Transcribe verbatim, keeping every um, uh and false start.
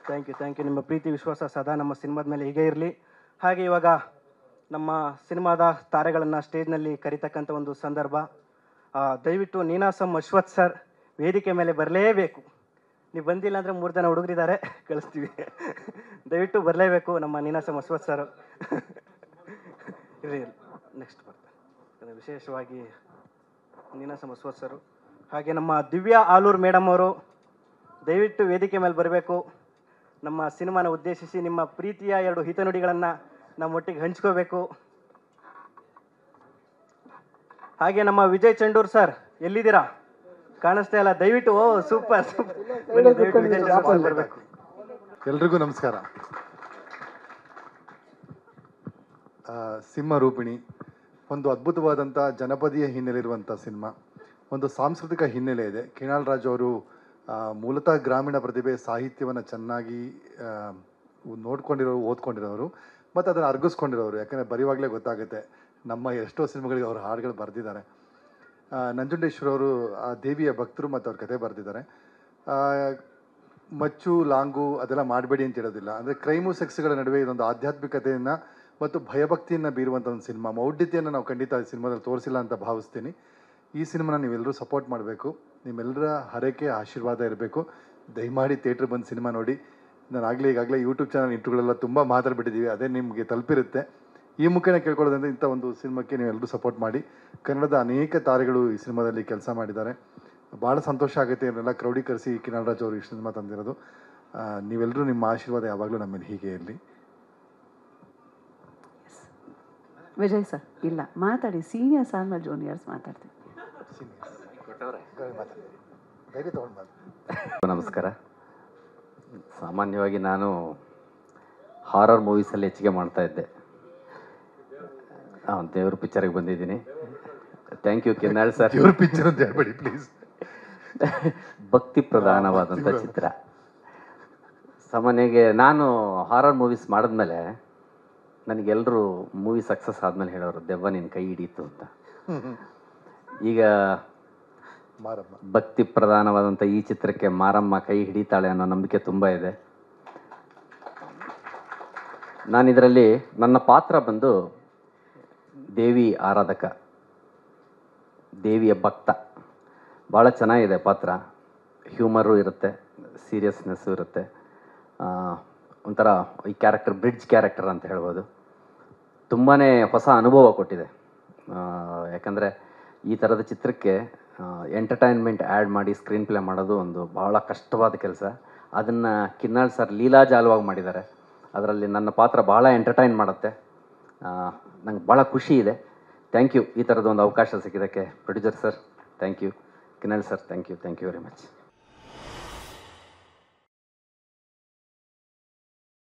Thank you thank you ನಿಮ್ಮ ಪ್ರೀತಿ ವಿಶ್ವಾಸ ಸದಾ ನಮ್ಮ ಸಿನಿಮಾದ ಮೇಲೆ ಹೀಗೆ ಇರಲಿ. ಹಾಗೆ ಇವಾಗ ನಮ್ಮ ಸಿನಿಮಾದ ತಾರೆಗಳನ್ನು ಸ್ಟೇಜ್ನಲ್ಲಿ ಕರಿತಕ್ಕಂಥ ಒಂದು ಸಂದರ್ಭ. ದಯವಿಟ್ಟು ನೀನಾಸಂ ಅಶ್ವಥ್ ಸರ್ ವೇದಿಕೆ ಮೇಲೆ ಬರಲೇಬೇಕು. ನೀವು ಬಂದಿಲ್ಲ ಅಂದರೆ ಮೂರು ಜನ ಹುಡುಗರಿದ್ದಾರೆ, ಕಳಿಸ್ತೀವಿ. ದಯವಿಟ್ಟು ಬರಲೇಬೇಕು ನಮ್ಮ ನೀನಾಸಂ ಅಶ್ವಥ್ ಸರ್. ಇರಲಿ ನೆಕ್ಸ್ಟ್ ಬರ್ತಾರೆ ವಿಶೇಷವಾಗಿ ನೀನಾಸಂ ಅಶ್ವಥ್ ಸರು. ಹಾಗೆ ನಮ್ಮ ದಿವ್ಯಾ ಆಲೂರ್ ಮೇಡಮ್ ಅವರು ದಯವಿಟ್ಟು ವೇದಿಕೆ ಮೇಲೆ ಬರಬೇಕು. ನಮ್ಮ ಸಿನಿಮಾನ ಉದ್ದೇಶಿಸಿ ನಿಮ್ಮ ಪ್ರೀತಿಯ ಎರಡು ಹಿತನುಡಿಗಳನ್ನು ನಮ್ಮೊಟ್ಟಿಗೆ ಹಂಚ್ಕೋಬೇಕು. ಹಾಗೆ ನಮ್ಮ ವಿಜಯ್ ಚಂಡೂರ್ ಸರ್ ಎಲ್ಲಿದ್ದೀರಾ? ಕಾಣಿಸ್ತಾ ಇಲ್ಲ, ದಯವಿಟ್ಟು. ಓ ಸೂಪರ್ ಸೂಪರ್, ದಯವಿಟ್ಟು ವಿಜಯ್ ಚಂಡೂರ್ ಸರ್ ಬರಬೇಕು. ಎಲ್ರಿಗೂ ನಮಸ್ಕಾರ. ಸಿಂಹ ರೂಪಿಣಿ ಒಂದು ಅದ್ಭುತವಾದಂಥ ಜನಪದೀಯ ಹಿನ್ನೆಲೆ ಇರುವಂಥ ಸಿನಿಮಾ. ಒಂದು ಸಾಂಸ್ಕೃತಿಕ ಹಿನ್ನೆಲೆ ಇದೆ. ಕಿನಾಳ್ ರಾಜ್ ಅವರು ಮೂಲತಃ ಗ್ರಾಮೀಣ ಪ್ರತಿಭೆ, ಸಾಹಿತ್ಯವನ್ನು ಚೆನ್ನಾಗಿ ನೋಡ್ಕೊಂಡಿರೋರು, ಓದ್ಕೊಂಡಿರೋರು ಮತ್ತು ಅದನ್ನು ಅರ್ಗಿಸ್ಕೊಂಡಿರೋರು. ಯಾಕಂದರೆ ಬರೆಯುವಾಗಲೇ ಗೊತ್ತಾಗುತ್ತೆ ನಮ್ಮ ಎಷ್ಟೋ ಸಿನಿಮಾಗಳಿಗೆ ಅವರು ಹಾಡುಗಳು ಬರೆದಿದ್ದಾರೆ. ನಂಜುಂಡೇಶ್ವರವರು ಆ ದೇವಿಯ ಭಕ್ತರು ಮತ್ತು ಅವ್ರ ಕತೆ ಬರೆದಿದ್ದಾರೆ. ಮಚ್ಚು ಲಾಂಗು ಅದೆಲ್ಲ ಮಾಡಬೇಡಿ ಅಂತ ಹೇಳೋದಿಲ್ಲ. ಅಂದರೆ ಕ್ರೈಮು ಸೆಕ್ಸ್ಗಳ ನಡುವೆ ಇದೊಂದು ಆಧ್ಯಾತ್ಮಿಕತೆಯನ್ನು ಮತ್ತು ಭಯಭಕ್ತಿಯನ್ನು ಬೀರುವಂಥ ಒಂದು ಸಿನಿಮಾ. ಮೌಢ್ಯತೆಯನ್ನು ನಾವು ಖಂಡಿತ ಈ ಸಿನಿಮಾದಲ್ಲಿ ತೋರಿಸಿಲ್ಲ ಅಂತ ಭಾವಿಸ್ತೀನಿ. ಈ ಸಿನಿಮಾನ ನೀವೆಲ್ಲರೂ ಸಪೋರ್ಟ್ ಮಾಡಬೇಕು. ನಿಮ್ಮೆಲ್ಲರ ಹರಕೆ ಆಶೀರ್ವಾದ ಇರಬೇಕು. ದಯಮಾಡಿ ಥಿಯೇಟ್ರ್ ಬಂದು ಸಿನಿಮಾ ನೋಡಿ. ನಾನು ಆಗಲೇ ಈಗಾಗಲೇ ಯೂಟ್ಯೂಬ್ ಚಾನಲ್ ಇಂಟ್ರುಗಳೆಲ್ಲ ತುಂಬ ಮಾತಾಡ್ಬಿಟ್ಟಿದ್ದೀವಿ, ಅದೇ ನಿಮಗೆ ತಲುಪಿರುತ್ತೆ. ಈ ಮುಖೇನ ಕೇಳ್ಕೊಳ್ಳೋದಂದ್ರೆ ಇಂಥ ಒಂದು ಸಿನಿಮಾಕ್ಕೆ ನೀವೆಲ್ಲರೂ ಸಪೋರ್ಟ್ ಮಾಡಿ. ಕನ್ನಡದ ಅನೇಕ ತಾರೆಗಳು ಈ ಸಿನಿಮಾದಲ್ಲಿ ಕೆಲಸ ಮಾಡಿದ್ದಾರೆ. ಭಾಳ ಸಂತೋಷ ಆಗುತ್ತೆ ಇವನ್ನೆಲ್ಲ ಕ್ರೌಡೀಕರಿಸಿ ಕಿನಾಳ್ ರಾಜ್ ಅವರು ಈ ಸಿನಿಮಾ ತಂದಿರೋದು. ನೀವೆಲ್ಲರೂ ನಿಮ್ಮ ಆಶೀರ್ವಾದ ಯಾವಾಗಲೂ ನಮ್ಮ ಮೇಲೆ ಹೀಗೆ ಇರಲಿ. ವಿಜಯ್ ಸರ್ ಇಲ್ಲ ಮಾತಾಡಿ, ಸೀನಿಯರ್ಸ್ ಆದ್ಮೇಲೆ ಜೂನಿಯರ್ಸ್ ಮಾತಾಡ್ತೀವಿ. ನಮಸ್ಕಾರ. ಸಾಮಾನ್ಯವಾಗಿ ನಾನು ಹಾರರ್ ಮೂವೀಸಲ್ಲಿ ಹೆಚ್ಚಿಗೆ ಮಾಡ್ತಾ ಇದ್ದೆ. ಹಾಂ, ದೇವ್ರ ಪಿಕ್ಚರ್ಗೆ ಬಂದಿದ್ದೀನಿ. Thank you Kinnal sir. ದೇವ್ರ ಪಿಕ್ಚರ್ ಅಂತ ಹೇಳ್ಬೇಡಿ ಪ್ಲೀಸ್. ಭಕ್ತಿ ಪ್ರಧಾನವಾದಂಥ ಚಿತ್ರ. ಸಾಮಾನ್ಯವಾಗಿ ನಾನು ಹಾರರ್ ಮೂವೀಸ್ ಮಾಡಿದ್ಮೇಲೆ ನನಗೆಲ್ಲರೂ ಮೂವಿ ಸಕ್ಸಸ್ ಆದಮೇಲೆ ಹೇಳೋರು, ದೆವ್ವ ನಿನ್ನ ಕೈ ಹಿಡೀತು ಅಂತ. ಈಗ ಭಕ್ತಿ ಪ್ರಧಾನವಾದಂಥ ಈ ಚಿತ್ರಕ್ಕೆ ಮಾರಮ್ಮ ಕೈ ಹಿಡಿತಾಳೆ ಅನ್ನೋ ನಂಬಿಕೆ ತುಂಬ ಇದೆ. ನಾನಿದರಲ್ಲಿ ನನ್ನ ಪಾತ್ರ ಬಂದು ದೇವಿ ಆರಾಧಕ, ದೇವಿಯ ಭಕ್ತ. ಭಾಳ ಚೆನ್ನಾಗಿದೆ ಪಾತ್ರ. ಹ್ಯೂಮರು ಇರುತ್ತೆ, ಸೀರಿಯಸ್ನೆಸ್ಸು ಇರುತ್ತೆ. ಒಂಥರ ಈ ಕ್ಯಾರೆಕ್ಟರ್ ಬ್ರಿಡ್ಜ್ ಕ್ಯಾರೆಕ್ಟರ್ ಅಂತ ಹೇಳ್ಬೋದು. ತುಂಬಾ ಹೊಸ ಅನುಭವ ಕೊಟ್ಟಿದೆ. ಯಾಕಂದರೆ ಈ ಥರದ ಚಿತ್ರಕ್ಕೆ ಎಂಟರ್ಟೈನ್ಮೆಂಟ್ ಆ್ಯಡ್ ಮಾಡಿ ಸ್ಕ್ರೀನ್ ಪ್ಲೇ ಮಾಡೋದು ಒಂದು ಭಾಳ ಕಷ್ಟವಾದ ಕೆಲಸ. ಅದನ್ನು ಕಿನ್ನಾಳ್ ಸರ್ ಲೀಲಾಜಾಲವಾಗಿ ಮಾಡಿದ್ದಾರೆ. ಅದರಲ್ಲಿ ನನ್ನ ಪಾತ್ರ ಭಾಳ ಎಂಟರ್ಟೈನ್ ಮಾಡುತ್ತೆ. ನಂಗೆ ಭಾಳ ಖುಷಿ ಇದೆ. ಥ್ಯಾಂಕ್ ಯು ಈ ಥರದ್ದು ಒಂದು ಅವಕಾಶ ಸಿಕ್ಕಿದ್ದಕ್ಕೆ producer sir. Thank you Kinnal sir. Thank you thank you very much.